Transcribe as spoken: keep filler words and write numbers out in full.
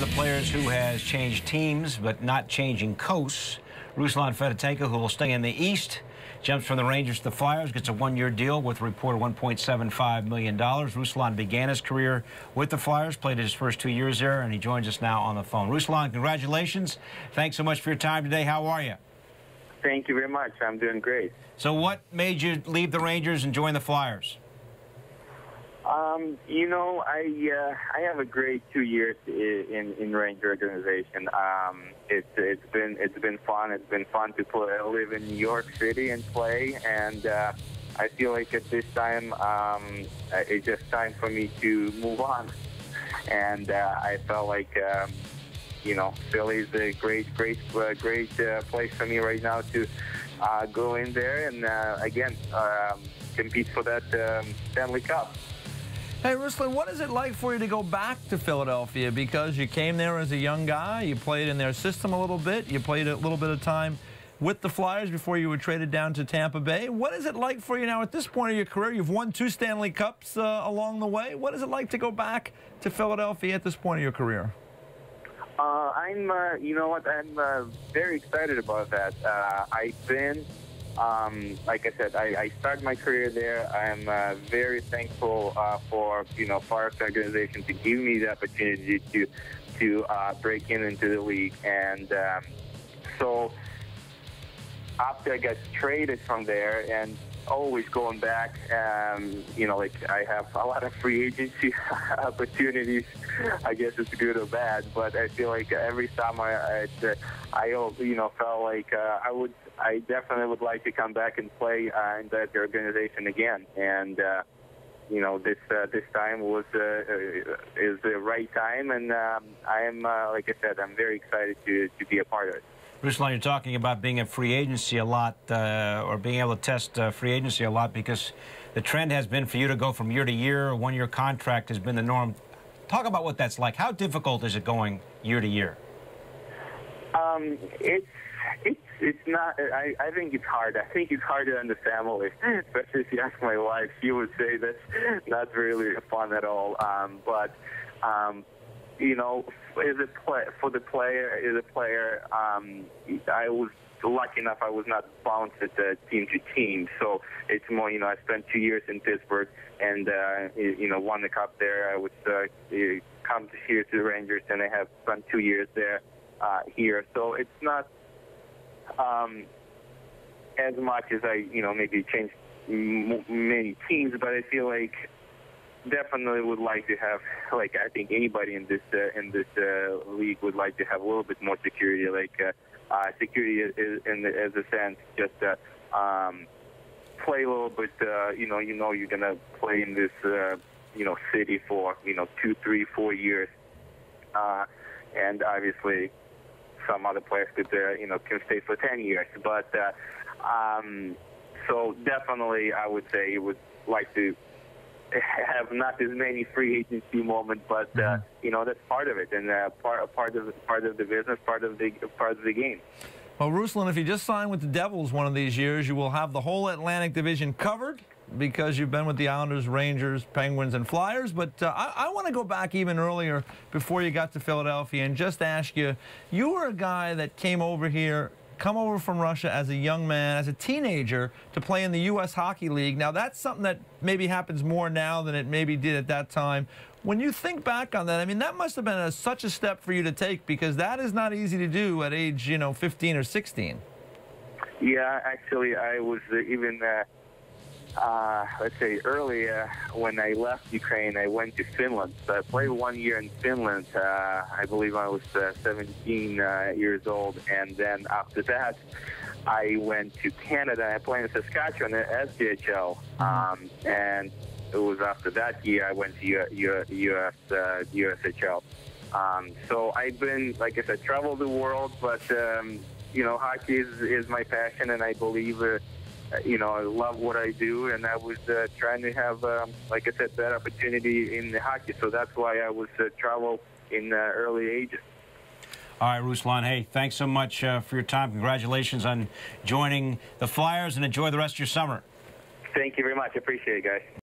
the players who has changed teams but not changing coasts. Ruslan Fedotenko, who will stay in the East, jumps from the Rangers to the Flyers, gets a one-year deal with a reported one point seven five million dollars. Ruslan began his career with the Flyers, played his first two years there, and he joins us now on the phone. Ruslan, congratulations. Thanks so much for your time today. How are you? Thank you very much. I'm doing great. So what made you leave the Rangers and join the Flyers? Um, you know, I uh, I have a great two years in in Ranger organization. Um, it's it's been it's been fun. It's been fun to play, live in New York City and play. And uh, I feel like at this time, um, it's just time for me to move on. And uh, I felt like, um, you know, Philly is a great, great, uh, great uh, place for me right now to uh, go in there and uh, again um, compete for that um, Stanley Cup. Hey, Ruslan, what is it like for you to go back to Philadelphia? Because you came there as a young guy, you played in their system a little bit, you played a little bit of time with the Flyers before you were traded down to Tampa Bay. What is it like for you now at this point of your career? You've won two Stanley Cups uh, along the way. What is it like to go back to Philadelphia at this point of your career? Uh, I'm, uh, you know what, I'm uh, very excited about that. Uh, I've been... Um, like I said, I, I started my career there. I'm uh, very thankful uh, for, you know, Parks organization to give me the opportunity to to uh, break in into the league. And um, so after I got traded from there and always going back, um, you know, like I have a lot of free agency opportunities. I guess it's good or bad, but I feel like every time I, I, I you know, felt like uh, I would, I definitely would like to come back and play uh, in that organization again. And uh, you know, this uh, this time was uh, is the right time, and um, I am, uh, like I said, I'm very excited to to be a part of it. Ruslan, you're talking about being a free agency a lot, uh, or being able to test uh, free agency a lot, because the trend has been for you to go from year to year. A one-year contract has been the norm. Talk about what that's like. How difficult is it going year to year? Um, it's it's it's not. I I think it's hard. I think it's harder on the family, especially if you ask my wife. She would say that's not really fun at all. Um, but um, you know, as a play, for the player, as a player, um, I was lucky enough I was not bounced at uh, team to team. So it's more, you know, I spent two years in Pittsburgh and, uh, you know, won the cup there. I would uh, come here to the Rangers, and I have spent two years there uh, here. So it's not um, as much as I, you know, maybe changed m many teams, but I feel like definitely would like to have, like I think anybody in this uh, in this uh, league would like to have a little bit more security, like uh, uh, security is, in the, as a sense, just uh, um, play a little bit. Uh, you know, you know you're gonna play in this uh, you know city for you know two, three, four years, uh, and obviously some other players could uh, you know can stay for ten years. But uh, um, so definitely, I would say you would like to have not as many free agency moments, but uh, mm-hmm. you know that's part of it, and uh, part part of part of the business, part of the part of the game. Well, Ruslan, if you just sign with the Devils one of these years, you will have the whole Atlantic Division covered because you've been with the Islanders, Rangers, Penguins, and Flyers. But uh, I, I want to go back even earlier before you got to Philadelphia and just ask you, you were a guy that came over here, come over from Russia as a young man, as a teenager, to play in the U S Hockey League. Now, that's something that maybe happens more now than it maybe did at that time. When you think back on that, I mean, that must have been a, such a step for you to take, because that is not easy to do at age, you know, fifteen or sixteen. Yeah, actually, I was uh, even, uh, uh, let's say, earlier when I left Ukraine, I went to Finland. So I played one year in Finland. Uh, I believe I was uh, seventeen uh, years old. And then after that, I went to Canada. I played in Saskatchewan at S J H L. Um, and it was after that year I went to U U U S, uh, U S H L. Um, so I've been, like I said, traveled the world, but, um, you know, hockey is, is my passion, and I believe uh, you know, I love what I do, and I was uh, trying to have, um, like I said, that opportunity in the hockey. So that's why I was uh, travel in uh, early ages. All right, Ruslan, hey, thanks so much uh, for your time. Congratulations on joining the Flyers, and enjoy the rest of your summer. Thank you very much. I appreciate it, guys.